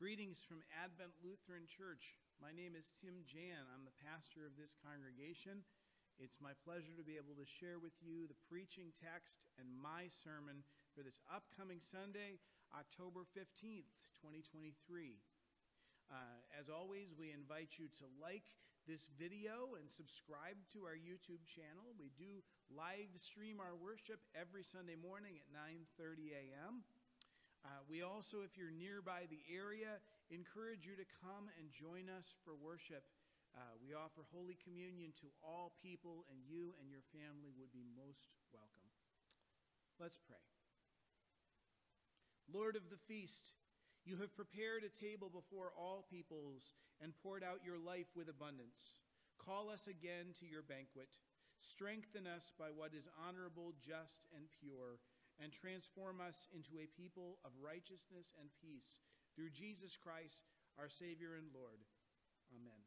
Greetings from Advent Lutheran Church. My name is Tim Jan. I'm the pastor of this congregation. It's my pleasure to be able to share with you the preaching text and my sermon for this upcoming Sunday, October 15th, 2023. As always, we invite you to like this video and subscribe to our YouTube channel. We do live stream our worship every Sunday morning at 9:30 a.m. We also, if you're nearby the area, encourage you to come and join us for worship. We offer Holy Communion to all people, and you and your family would be most welcome. Let's pray. Lord of the feast, you have prepared a table before all peoples and poured out your life with abundance. Call us again to your banquet. Strengthen us by what is honorable, just, and pure, and transform us into a people of righteousness and peace. Through Jesus Christ, our Savior and Lord. Amen.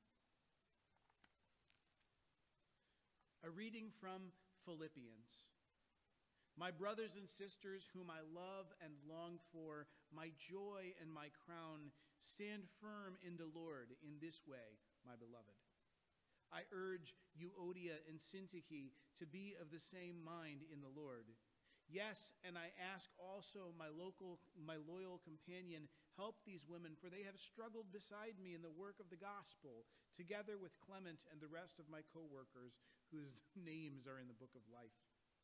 A reading from Philippians. My brothers and sisters, whom I love and long for, my joy and my crown, stand firm in the Lord in this way, my beloved. I urge Euodia and Syntyche to be of the same mind in the Lord. Yes, and I ask also my loyal companion, help these women, for they have struggled beside me in the work of the gospel, together with Clement and the rest of my co-workers, whose names are in the book of life.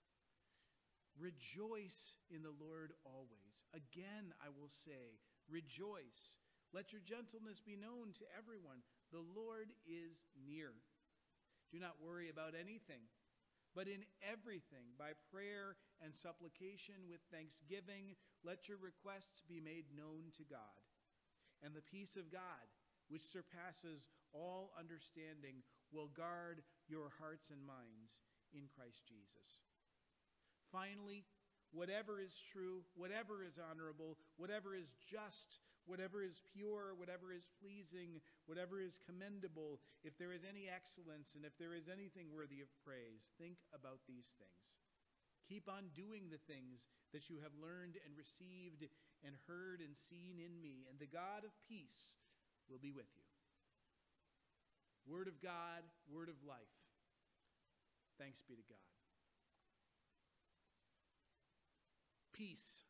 Rejoice in the Lord always. Again, I will say, rejoice. Let your gentleness be known to everyone. The Lord is near. Do not worry about anything, but in everything, by prayer and supplication with thanksgiving, let your requests be made known to God. And the peace of God, which surpasses all understanding, will guard your hearts and minds in Christ Jesus. Finally, whatever is true, whatever is honorable, whatever is just, whatever is pure, whatever is pleasing, whatever is commendable, if there is any excellence and if there is anything worthy of praise, think about these things. Keep on doing the things that you have learned and received and heard and seen in me, and the God of peace will be with you. Word of God, word of life. Thanks be to God. Peace.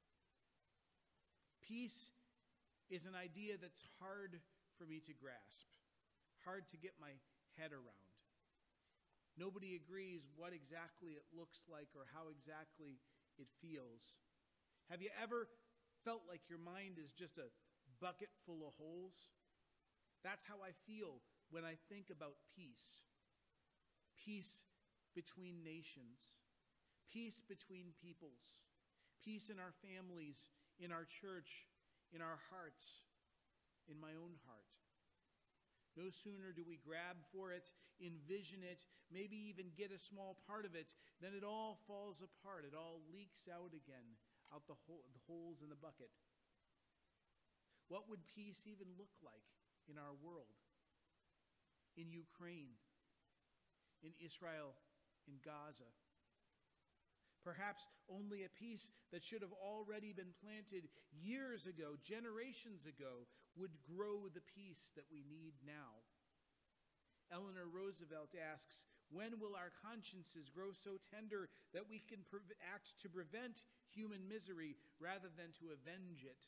Peace is an idea that's hard for me to grasp, hard to get my head around. Nobody agrees what exactly it looks like or how exactly it feels. Have you ever felt like your mind is just a bucket full of holes? That's how I feel when I think about peace. Peace between nations. Peace between peoples. Peace in our families, in our church, in our hearts, in my own heart. No sooner do we grab for it, envision it, maybe even get a small part of it, than it all falls apart. It all leaks out again, out the holes in the bucket. What would peace even look like in our world? In Ukraine, in Israel, in Gaza? Perhaps only a peace that should have already been planted years ago, generations ago, would grow the peace that we need now. Eleanor Roosevelt asks, when will our consciences grow so tender that we can act to prevent human misery rather than to avenge it?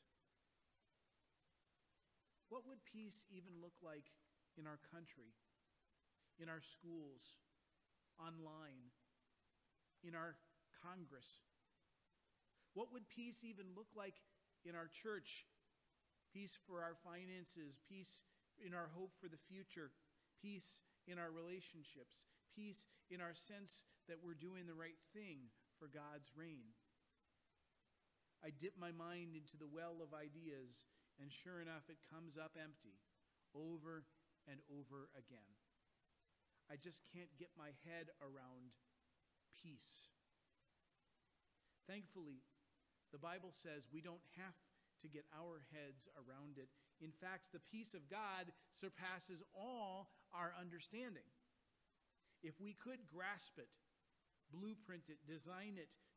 What would peace even look like in our country, in our schools, online, in our Congress? What would peace even look like in our church? Peace for our finances, peace in our hope for the future, peace in our relationships, peace in our sense that we're doing the right thing for God's reign. I dip my mind into the well of ideas, and sure enough, it comes up empty over and over again. I just can't get my head around peace. Thankfully, the Bible says we don't have to get our heads around it. In fact, the peace of God surpasses all our understanding. If we could grasp it, blueprint it, design it,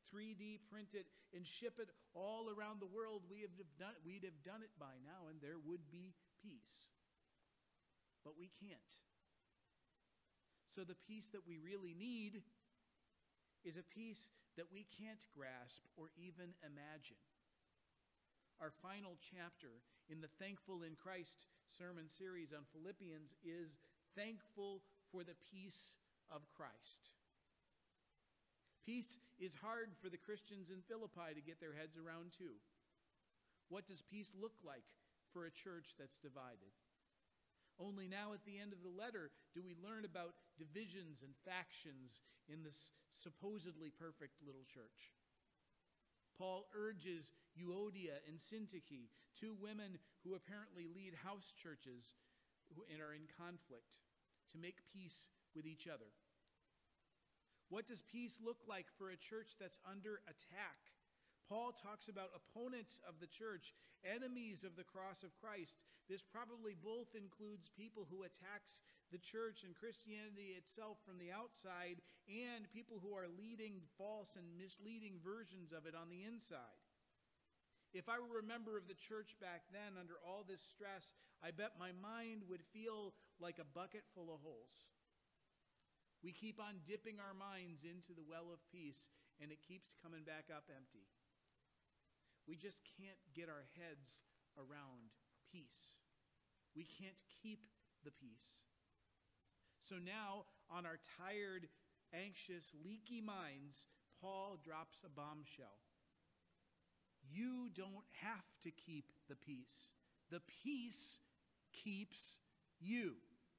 3D print it, and ship it all around the world, we'd have done it by now, and there would be peace. But we can't. So the peace that we really need is a peace that we can't grasp or even imagine. Our final chapter in the Thankful in Christ sermon series on Philippians is Thankful for the Peace of Christ. Peace is hard for the Christians in Philippi to get their heads around too. What does peace look like for a church that's divided? Only now at the end of the letter do we learn about divisions and factions in this supposedly perfect little church. Paul urges Euodia and Syntyche, two women who apparently lead house churches and are in conflict, to make peace with each other. What does peace look like for a church that's under attack? Paul talks about opponents of the church, enemies of the cross of Christ. This probably both includes people who attack the church and Christianity itself from the outside, and people who are leading false and misleading versions of it on the inside. If I were a member of the church back then under all this stress, I bet my mind would feel like a bucket full of holes. We keep on dipping our minds into the well of peace, and it keeps coming back up empty. We just can't get our heads around peace. We can't keep the peace. So now, on our tired, anxious, leaky minds, Paul drops a bombshell. You don't have to keep the peace. The peace keeps you.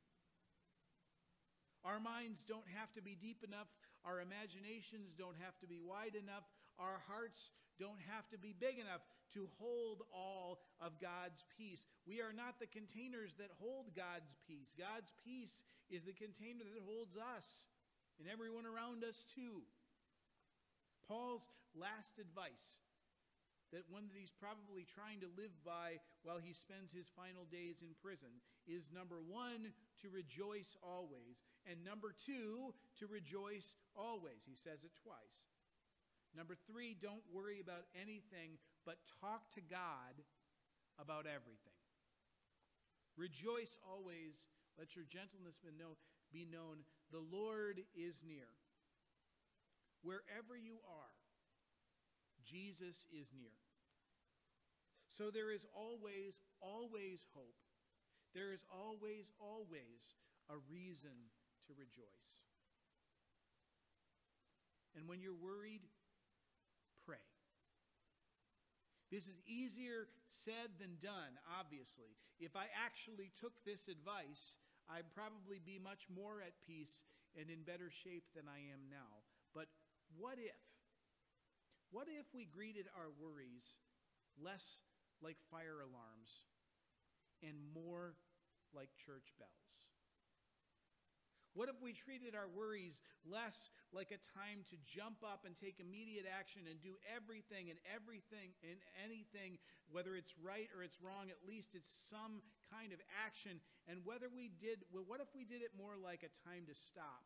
Our minds don't have to be deep enough. Our imaginations don't have to be wide enough. Our hearts don't have to be big enough to hold all of God's peace. We are not the containers that hold God's peace. God's peace is the container that holds us and everyone around us too. Paul's last advice, that one that he's probably trying to live by while he spends his final days in prison, is number 1, to rejoice always, and number 2, to rejoice always. He says it twice. Number 3, don't worry about anything, but talk to God about everything. Rejoice always. Let your gentleness be known. The Lord is near. Wherever you are, Jesus is near. So there is always, always hope. There is always, always a reason to rejoice. And when you're worried, pray. This is easier said than done, obviously. If I actually took this advice, I'd probably be much more at peace and in better shape than I am now. But what if? What if we greeted our worries less like fire alarms and more like church bells? What if we treated our worries less like a time to jump up and take immediate action and do everything and anything, whether it's right or it's wrong, at least it's some kind of action. And what if we did it more like a time to stop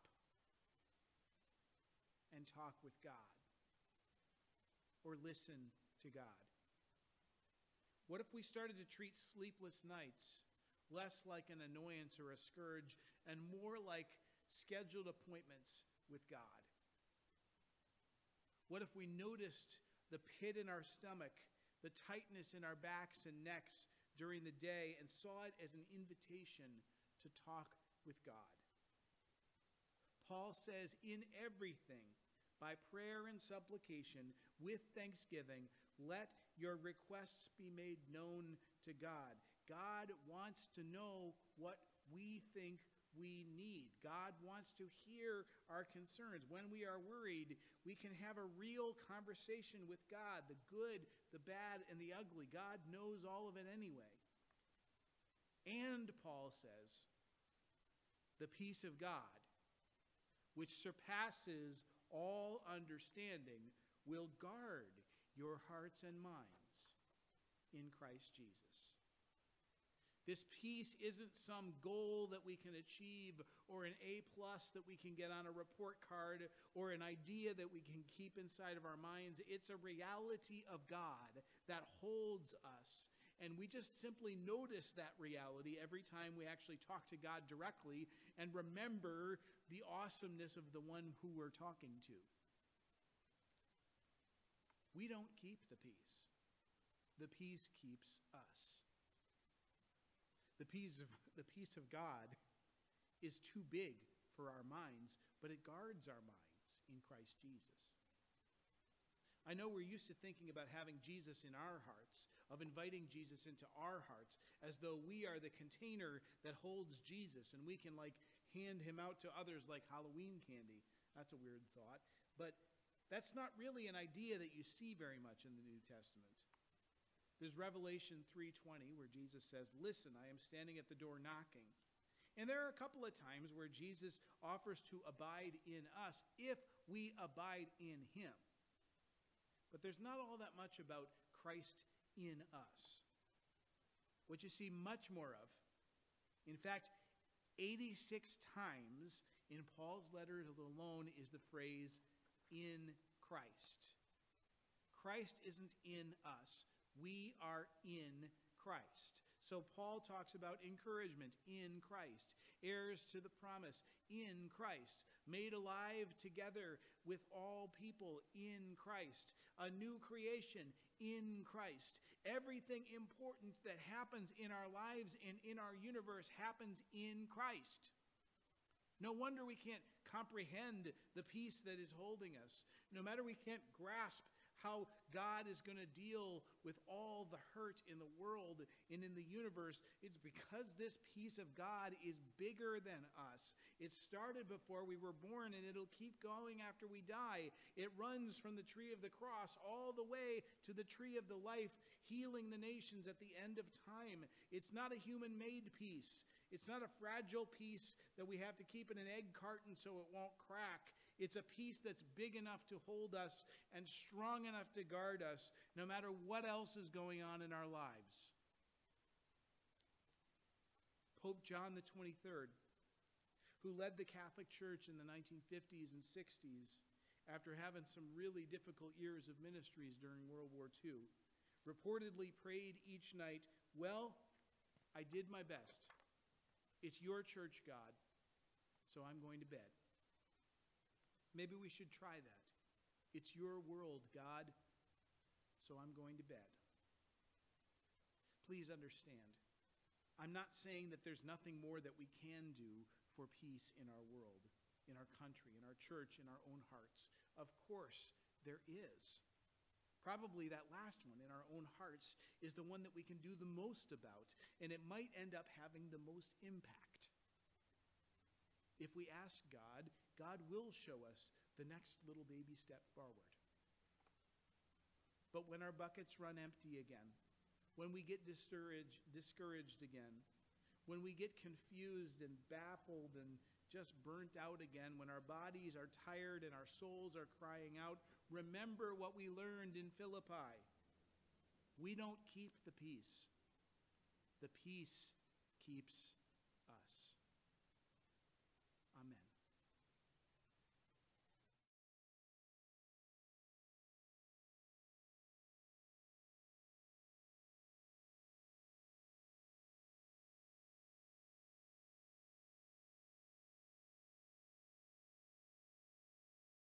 and talk with God or listen to God? What if we started to treat sleepless nights less like an annoyance or a scourge and more like scheduled appointments with God? What if we noticed the pit in our stomach, the tightness in our backs and necks during the day, and saw it as an invitation to talk with God? Paul says, in everything, by prayer and supplication, with thanksgiving, let your requests be made known to God. God wants to know what we think we need. God wants to hear our concerns. When we are worried, we can have a real conversation with God, the good, the bad, and the ugly. God knows all of it anyway. And Paul says, the peace of God, which surpasses all understanding, will guard your hearts and minds in Christ Jesus. This peace isn't some goal that we can achieve or an A+ that we can get on a report card or an idea that we can keep inside of our minds. It's a reality of God that holds us. And we just simply notice that reality every time we actually talk to God directly and remember the awesomeness of the one who we're talking to. We don't keep the peace. The peace keeps us. The peace of God is too big for our minds, but it guards our minds in Christ Jesus. I know we're used to thinking about having Jesus in our hearts, of inviting Jesus into our hearts, as though we are the container that holds Jesus, and we can hand him out to others like Halloween candy. That's a weird thought, but that's not really an idea that you see very much in the New Testament. There's Revelation 3:20 where Jesus says, "Listen, I am standing at the door knocking." And there are a couple of times where Jesus offers to abide in us if we abide in him. But there's not all that much about Christ in us. What you see much more of, in fact, 86 times in Paul's letters alone is the phrase, "in Christ." Christ isn't in us. We are in Christ. So Paul talks about encouragement in Christ, heirs to the promise in Christ, made alive together with all people in Christ, a new creation in Christ. Everything important that happens in our lives and in our universe happens in Christ. No wonder we can't comprehend the peace that is holding us. No matter we can't grasp how God is going to deal with all the hurt in the world and in the universe, it's because this peace of God is bigger than us. It started before we were born, and it'll keep going after we die. It runs from the tree of the cross all the way to the tree of the life, healing the nations at the end of time. It's not a human-made peace. It's not a fragile peace that we have to keep in an egg carton so it won't crack. It's a peace that's big enough to hold us and strong enough to guard us, no matter what else is going on in our lives. Pope John the 23rd, who led the Catholic Church in the 1950s and 60s, after having some really difficult years of ministries during World War II, reportedly prayed each night, "Well, I did my best. It's your church, God, so I'm going to bed." Maybe we should try that. It's your world, God, so I'm going to bed. Please understand, I'm not saying that there's nothing more that we can do for peace in our world, in our country, in our church, in our own hearts. Of course, there is. Probably that last one, in our own hearts, is the one that we can do the most about, and it might end up having the most impact. If we ask God, God will show us the next little baby step forward. But when our buckets run empty again, when we get discouraged again, when we get confused and baffled and just burnt out again, when our bodies are tired and our souls are crying out, remember what we learned in Philippi. We don't keep the peace. The peace keeps us.